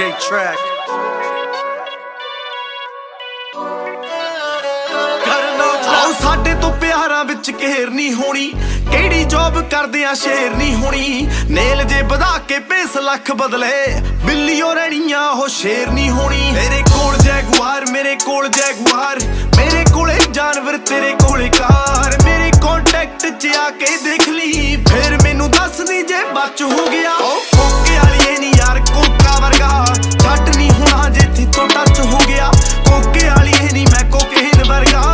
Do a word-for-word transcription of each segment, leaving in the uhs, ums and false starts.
J track. ਸਾਡੇ ਤੋਂ ਪਿਆਰਾਂ ਵਿੱਚ ਘੇਰ ਨਹੀਂ ਹੋਣੀ, ਕਿਹੜੀ ਜੌਬ ਕਰਦੇ ਆ ਸ਼ੇਰ ਨਹੀਂ ਹੋਣੀ। ਨੇਲ ਜੇ ਵਧਾ ਕੇ ਪੇਸ ਲੱਖ ਬਦਲੇ, ਬਿੱਲੀਓ ਰਹਿਣੀਆਂ ਉਹ ਸ਼ੇਰ ਨਹੀਂ ਹੋਣੀ। ਮੇਰੇ ਕੋਲ ਜੈਗੁਆਰ, ਮੇਰੇ ਕੋਲ ਜੈਗੁਆਰ, ਮੇਰੇ ਕੋਲੇ ਜਾਨਵਰ, ਤੇਰੇ ਕੋਲੇ ਕਾਰ। ਮੇਰੇ ਕੰਟੈਕਟ 'ਚ ਆ ਕੇ ਦੇਖ ਲਈ, ਫੇਰ ਮੈਨੂੰ ਦੱਸਦੀ ਜੇ ਬਚ ਹੋ ਗਿਆ। ਕੋਕੇ ਵਾਲੀਏ ਨੀ ਯਾਰ ਕੋਕਾ ਵਰਗਾ, ਛੱਡ ਨਹੀਂ ਹੋਣਾ ਜੇ ਥੋਂ ਟੱਚ ਹੋ ਗਿਆ। ਕੋਕੇ ਵਾਲੀਏ ਨੀ ਮੈਂ ਕੋਕੇਨ ਵਰਗਾ,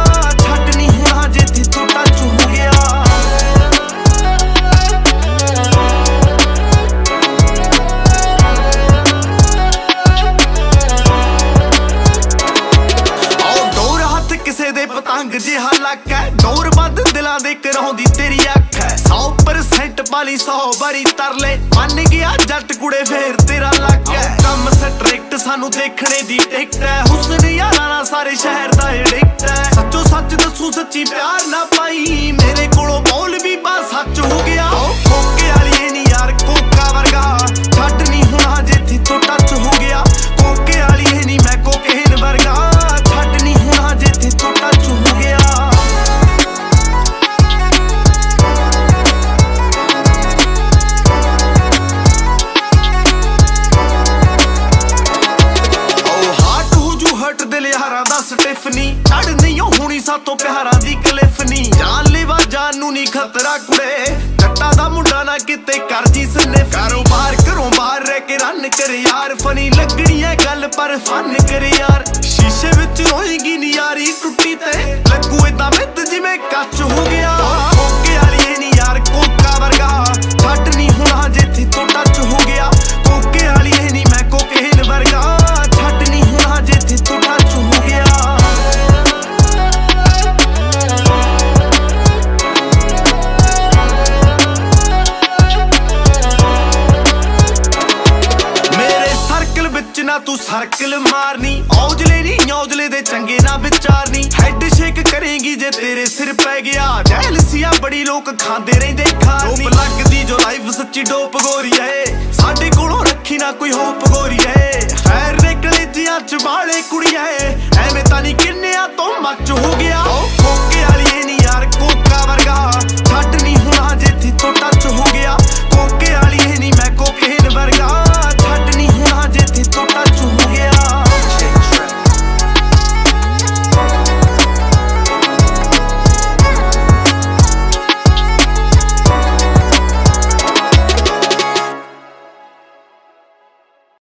ਪਤੰਗ ਜਿਹਾ ਲੱਕ ਹੈ, ਡੋਰ ਬੰਦ ਦਿਲਾਂ ਦੇ ਕਰਾਉਂਦੀ ਤੇਰੀ ਅੱਖ ਹੈ। ਸੌ ਪਰਸੈਂਟ ਪਾਲੀ ਸੌ ਵਾਰੀ ਤਰਲੇ, ਮੰਨ ਗਿਆ ਜੱਟ ਕੁੜੇ ਫੇਰ ਤੇਰਾ ਲੱਕ ਹੈ। ਕੰਮ ਸਟ੍ਰਿਕਟ ਸਾਨੂੰ ਦੇਖਣੇ ਦੀ ਟਿਕਟ ਹੈ, ਹੁਸਨ ਯਾਰਾਂ ਨਾਲ ਸਾਰੇ ਸ਼ਹਿਰ ਦਾ ਐਡਿਕਟ ਹੈ। ਸੱਚੋ ਸੱਚ ਦੱਸੂ ਸੱਚੀ ਪਿਆਰ ਨਾ ਪਾਈ, ਮੇਰੇ ਕੋਲੋਂ ਬੋਲ ਵੀ ਬਸ ਸੱਚ ਹੋ ਗਿਆ। ਕੋਕੇ ਵਾਲੀਏ ਨੀ ਯਾਰ ਕੋਕਾ ਵਰਗਾ, ਛੱਡ ਨਹੀਂ ਹੋਣਾ ਜੇ ਥੋਂ ਟੱਚ ਹੋ ਗਿਆ। ਕੋਕੇ ਵਾਲੀਏ ਨੀ ਮੈਂ ਕੋਕੇਨ ਵਰਗਾ, ਛੱਡ ਨਹੀਂ ਹੋਣਾ ਜੇ ਥੋਂ ਟੱਚ ਹੋ ਗਿਆ। ਲਿਹਾਰਾਂ ਦਾ ਸਟਿਫਨੀ ਛੱਡ ਨਹੀਂ ਹੋਣੀ ਸਾਤੋਂ ਪਿਆਰਾਂ ਦੀ ਕਲਿਫ ਨੀ। ਜਾਨ ਲੈਵਾ ਜਾਨ ਨੂੰ ਨੀ ਖਤਰਾ ਕੁੜੇ, ਜੱਟਾਂ ਦਾ ਮੁੰਡਾ ਨਾ ਕਿਤੇ ਕਰ ਜੀ ਸਨਿਫ। ਕਾਰੋਬਾਰ ਘਰੋਂ ਬਾਹਰ ਰਹਿ ਕੇ ਰਨ ਕਰ ਯਾਰ, ਫਨੀ ਲੱਗਣੀ ਐ ਗੱਲ ਪਰ ਫਨ ਕਰ ਯਾਰ। ਸ਼ੀਸ਼ੇ ਵਿੱਚ ਰੋਏਗੀ ਨੀ ਯਾਰੀ ਟੁੱਟੀ ਤੇ, ਲੱਗੂ ਏਦਾਂ ਮਿੱਤ ਜਿਵੇਂ ਕੱਚ ਹੋ ਗਿਆ। ਕੋਕੇ ਵਾਲੀਏ ਨੀ ਯਾਰ ਕੋਕਾ ਵਰਗਾ, ਛੱਡ ਨਹੀਂ ਹੋਣਾ ਜੇ ਥੋਂ ਟੱਚ ਹੋ ਗਿਆ। ਕੋਕੇ ਵਾਲੀਏ ਨੀ ਮੈਂ ਕੋਕੇਨ ਵਰਗਾ, ਛੱਡ ਨਹੀਂ ਹੋਣਾ ਜੇ ਥੋਂ ਟੱਚ ਹੋ ਗਿਆ। ਮੇਰੇ ਸਰਕਲ ਵਿੱਚ ਨਾ ਤੂੰ ਸਰਕਲ ਮਾਰਨੀ, ਔਜਲੇ ਨੀ ਔਜਲੇ ਦੇ ਚੰਗੇ ਨਾ ਵਿਚਾਰਨੀ। ਹੈਡ ਸ਼ੇਕ ਕਰੇਗੀ ਜੇ ਤੇਰੇ ਸਿਰ ਪੈ ਗਿਆ, ਜੈਲਸੀਆ ਬੜੀ ਲੋਕ ਖਾਂਦੇ ਰਹਿੰਦੇ ਖਾਰਨੀ। ਡੋਪ ਲੱਗਦੀ ਜੋ ਲਾਈਫ ਸੱਚੀ ਡੋਪ ਗੋਰੀਏ, ਸਾਡੇ ਕੋਲੋਂ ਰੱਖੀ ਨਾ ਕੋਈ ਹੋਪ ਗੋਰੀਏ। ਫੈਰ ਨੇ ਕਲੇਜਿਆਂ ਚ ਵਾਲੇ ਕੁੜੀਏ, ਐਵੇਂ ਤਾਂ ਨੀ ਕਿੰਨਿਆਂ ਤੋਂ